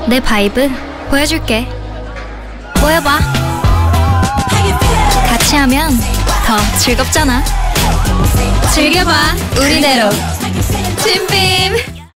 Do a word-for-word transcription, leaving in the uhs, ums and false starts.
내 바이브 보여줄게. 모여봐. 같이 하면 더 즐겁잖아. 즐겨봐 우리대로. 진빔.